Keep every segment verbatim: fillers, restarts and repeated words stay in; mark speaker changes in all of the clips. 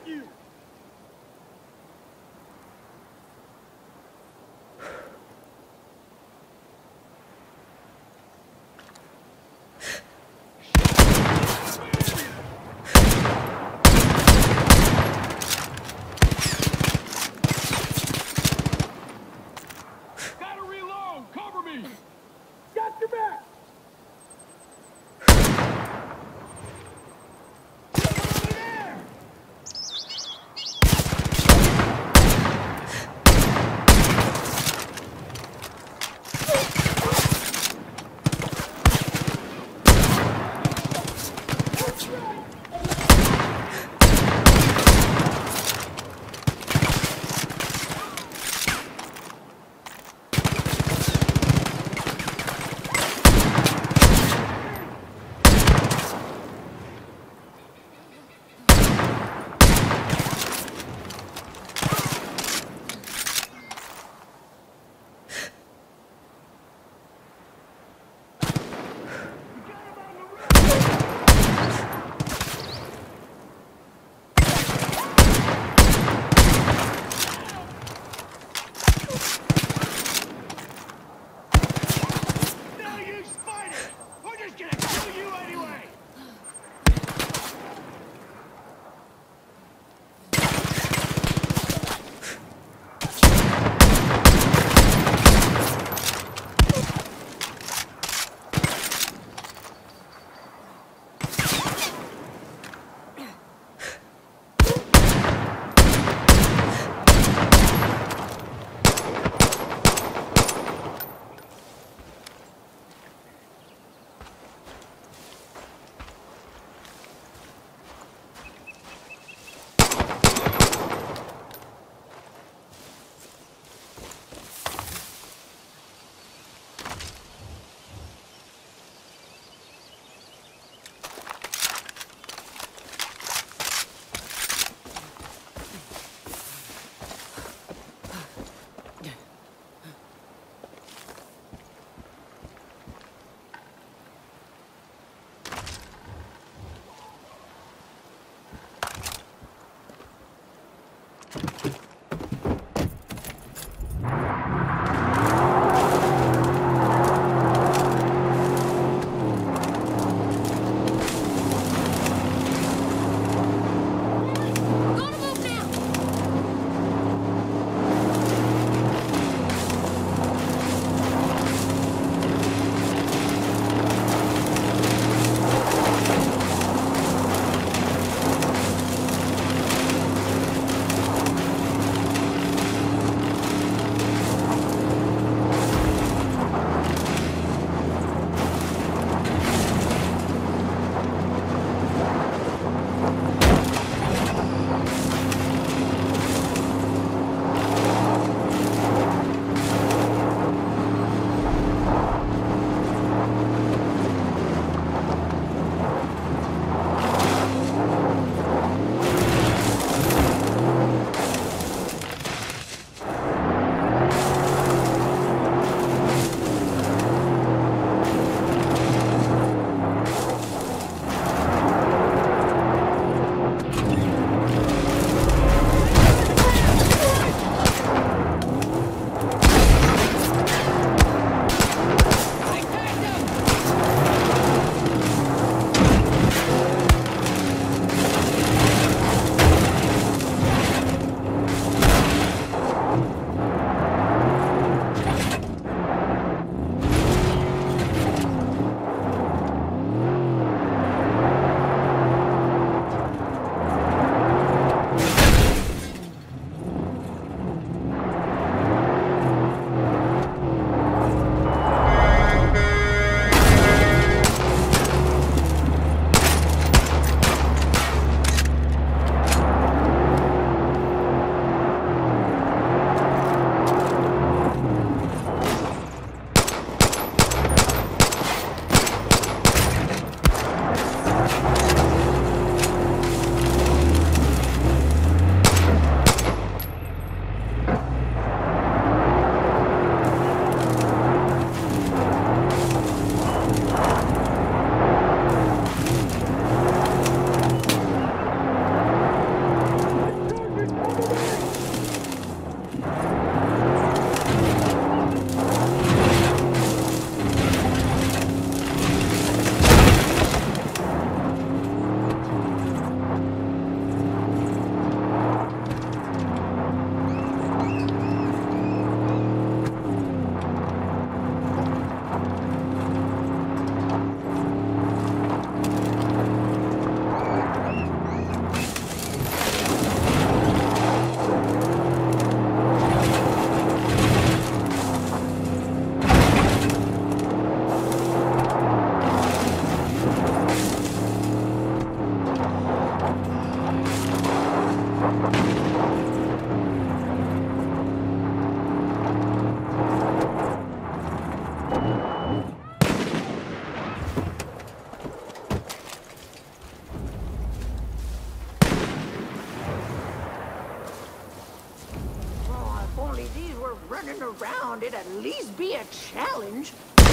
Speaker 1: you! Gotta reload! Cover me! Got your back! Over there!
Speaker 2: running around, it'd at least be a challenge.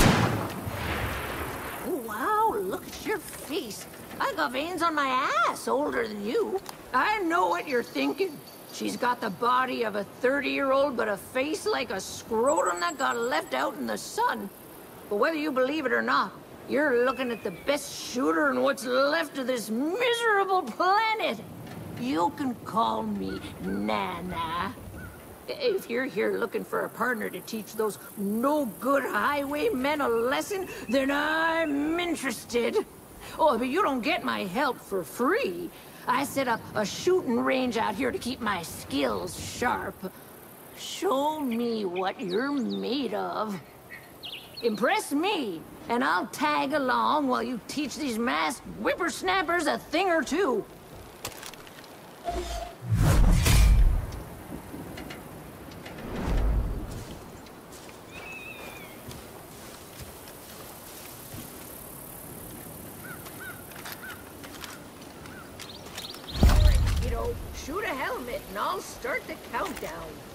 Speaker 2: Oh, wow, look at your face. I got veins on my ass older than you. I know what you're thinking. She's got the body of a thirty-year-old, but a face like a scrotum that got left out in the sun. But whether you believe it or not, you're looking at the best shooter in what's left of this miserable planet. You can call me Nana. If you're here looking for a partner to teach those no-good highwaymen a lesson, then I'm interested. Oh, but you don't get my help for free. I set up a shooting range out here to keep my skills sharp. Show me what you're made of. Impress me, and I'll tag along while you teach these masked whippersnappers a thing or two. Kiddo, shoot a helmet and I'll start the countdown.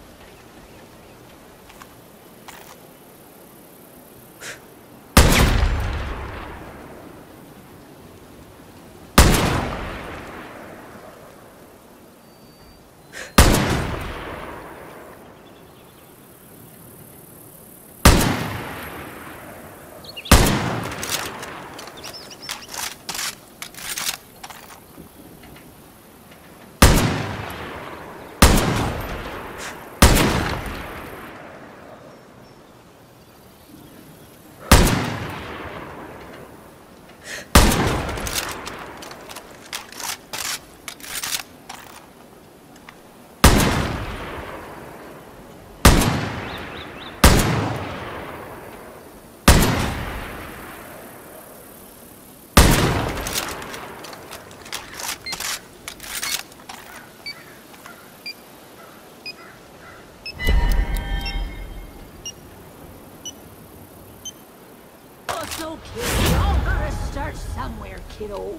Speaker 2: It's okay, we all gotta start somewhere, kiddo.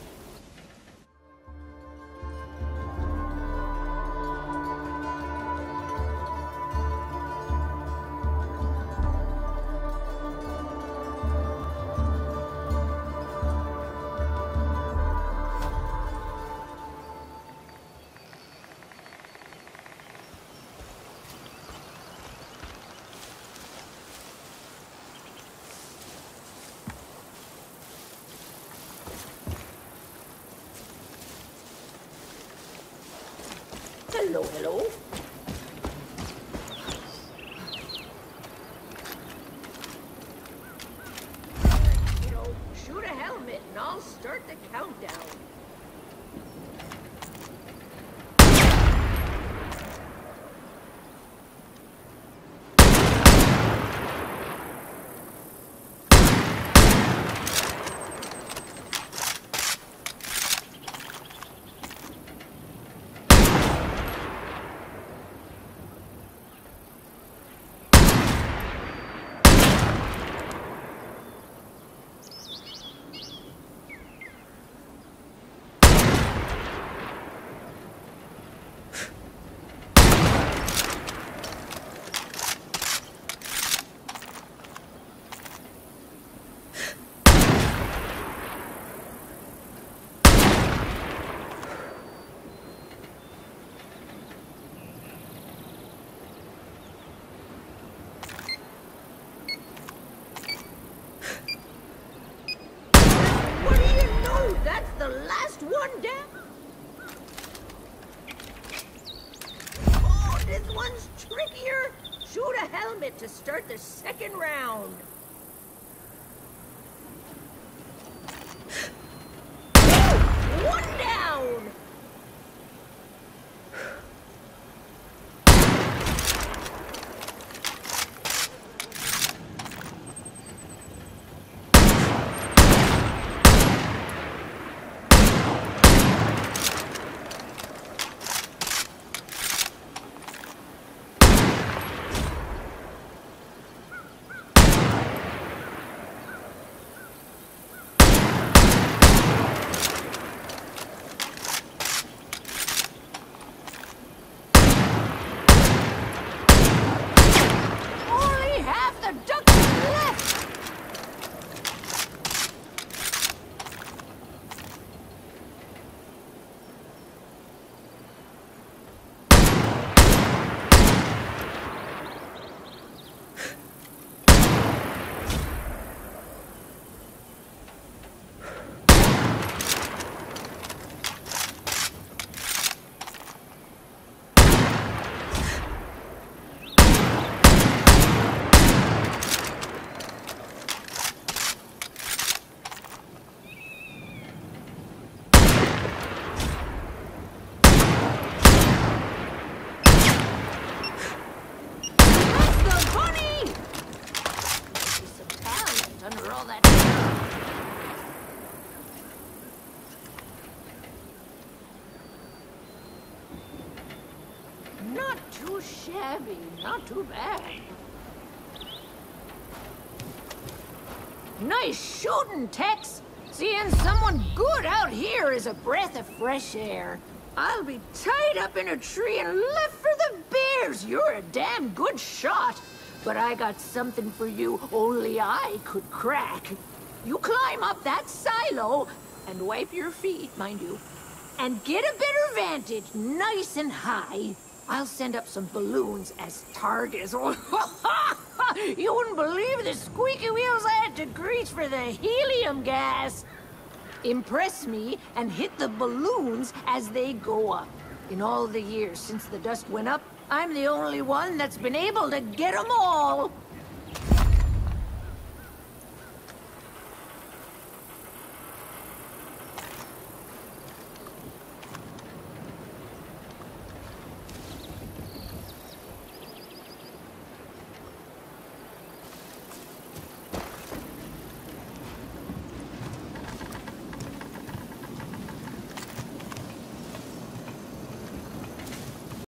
Speaker 2: Hello, hello. You know, shoot a helmet and I'll start the countdown. That's the last one down. Oh, this one's trickier. Shoot a helmet to start the second round. Oh, one down. too shabby, not too bad. Nice shooting, Tex. Seeing someone good out here is a breath of fresh air. I'll be tied up in a tree and left for the bears. You're a damn good shot. But I got something for you only I could crack. You climb up that silo and wipe your feet, mind you, and get a better vantage, nice and high. I'll send up some balloons as targets. You wouldn't believe the squeaky wheels I had to grease for the helium gas. Impress me and hit the balloons as they go up. In all the years since the dust went up, I'm the only one that's been able to get them all.